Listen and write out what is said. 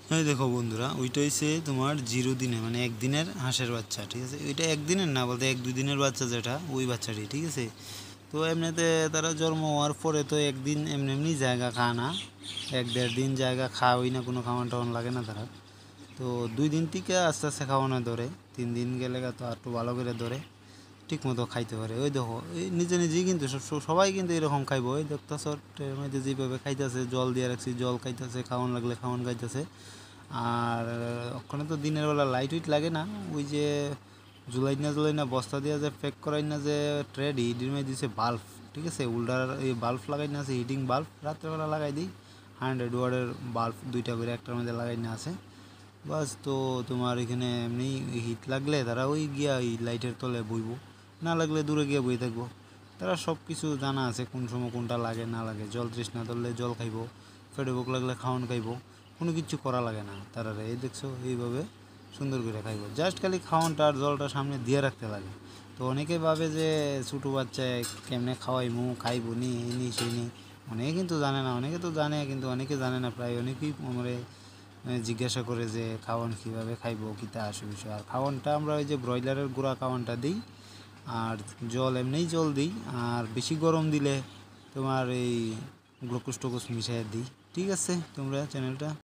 এই দেখো বন্ধুরা, ওইটা হচ্ছে তোমার 0 দিনে মানে একদিনের হাঁসের বাচ্চা, ঠিক আছে। ওইটা একদিনের না, বলতে 1-2 দিনের বাচ্চা যেটা, ওই বাচ্চাটি, ঠিক আছে। তো এমনিতে তারা জন্ম হওয়ার পরে তো একদিন এমনি এমনি জায়গা খায় না, 1-1.5 দিন জায়গা খাওয়াই না, কোনো খাওয়ান টাওয়ান লাগে না তারা। তো 2 দিন থেকে আস্তে আস্তে খাওয়ানো ধরে, 3 দিন গেলে তো আর একটু ভালো করে ধরে, ঠিক মতো খাইতে পারে। ওই দেখো, এই নিজে নিজেই কিন্তু সবাই কিন্তু এরকম খাইবো। ওই দেখতেছ ট্রের মধ্যে যেভাবে খাইতেছে, জল দিয়ে রাখছি, জল খাইতেছে, খাওয়ান লাগলে খাওয়ান খাইতেছে। আর ওখানে তো দিনের বেলা লাইট উইট লাগে না। ওই যে জুলাই না বস্তা দিয়ে যে প্যাক করাই না, যে ট্রেড হিটির মধ্যে দিছে বাল্ব, ঠিক আছে। উল্টার এই বাল্ব লাগাই না আছে, হিটিং বাল্ব রাত্রেবেলা লাগাই দিই। 100 ওয়াটের বাল্ব দুইটা করে একটার মধ্যে লাগাই না আছে। বাস, তো তোমার এখানে এমনি হিট লাগলে তারা ওই গিয়া ওই লাইটের তলে বইব, না লাগলে দূরে গিয়ে বই থাকবো। তারা সব কিছু জানা আছে, কোন সময় কোনটা লাগে না লাগে। জল তৃষ্ণা ধরলে জল খাইবো, পেটে ভোক লাগলে খাওয়ান খাইবো, কোনো কিছু করা লাগে না তারা। এই দেখছো এইভাবে সুন্দর করে খাইবো, জাস্ট খালি খাওয়ানটা আর জলটা সামনে দিয়ে রাখতে লাগে। তো অনেকে ভাবে যে ছোটো বাচ্চায় কেমনে খাওয়াইমু, খাইবো নি এই নি সেই নি। অনেকে কিন্তু জানে না, অনেকে তো জানে কিন্তু অনেকে জানে না, প্রায় অনেকেই মানে জিজ্ঞাসা করে যে খাওয়ান কীভাবে খাইবো, কীতা আসে বিষয়। আর খাওয়ানটা আমরা ওই যে ব্রয়লারের গুঁড়া খাওয়ানটা দিই, আর জল এমনিই জল দিই। আর বেশি গরম দিলে তোমার এই গ্লুকোজ টোকোজ মিশিয়ে দিই। ঠিক আছে, তোমরা চ্যানেলটা